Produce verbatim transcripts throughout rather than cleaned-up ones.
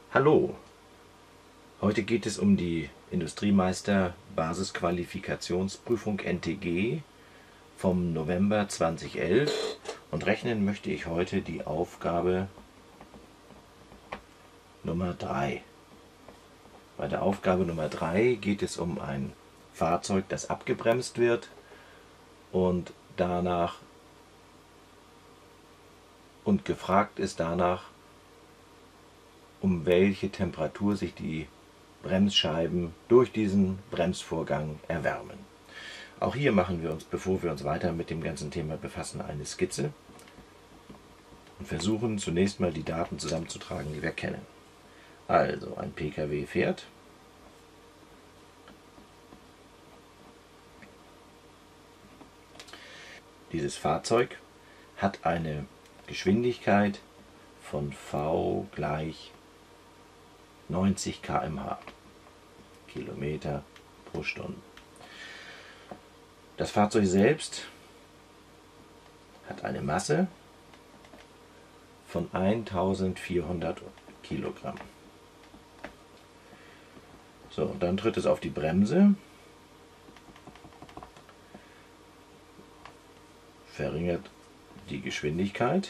Hallo, heute geht es um die Industriemeister Basisqualifikationsprüfung N T G vom November zweitausendelf und rechnen möchte ich heute die Aufgabe Nummer drei. Bei der Aufgabe Nummer drei geht es um ein Fahrzeug, das abgebremst wird und danach und gefragt ist danach, um welche Temperatur sich die Bremsscheiben durch diesen Bremsvorgang erwärmen. Auch hier machen wir uns, bevor wir uns weiter mit dem ganzen Thema befassen, eine Skizze und versuchen zunächst mal die Daten zusammenzutragen, die wir kennen. Also ein P K W fährt, dieses Fahrzeug hat eine Geschwindigkeit von V gleich neunzig Kilometer pro Stunde, Kilometer pro Stunde. Das Fahrzeug selbst hat eine Masse von eintausendvierhundert Kilogramm. So, und dann tritt es auf die Bremse, verringert die Geschwindigkeit.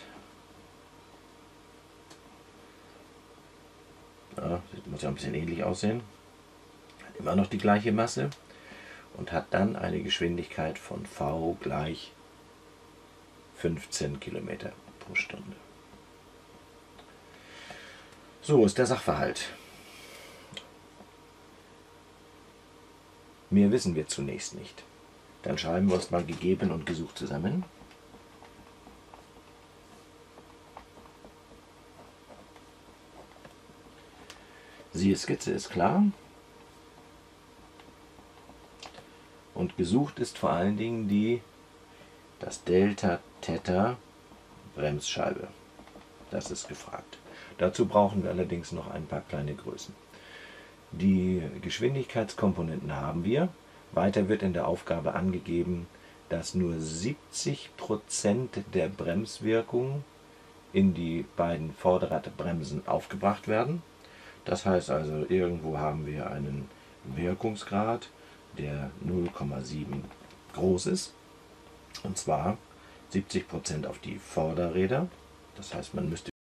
Ja, das muss ja ein bisschen ähnlich aussehen. Hat immer noch die gleiche Masse und hat dann eine Geschwindigkeit von V gleich fünfzehn Kilometer pro Stunde. So ist der Sachverhalt. Mehr wissen wir zunächst nicht. Dann schreiben wir uns mal gegeben und gesucht zusammen. Siehe Skizze ist klar. Und gesucht ist vor allen Dingen die, das Delta Theta Bremsscheibe. Das ist gefragt. Dazu brauchen wir allerdings noch ein paar kleine Größen. Die Geschwindigkeitskomponenten haben wir. Weiter wird in der Aufgabe angegeben, dass nur siebzig Prozent der Bremswirkung in die beiden Vorderradbremsen aufgebracht werden. Das heißt also, irgendwo haben wir einen Wirkungsgrad, der null Komma sieben groß ist. Und zwar siebzig Prozent auf die Vorderräder. Das heißt, man müsste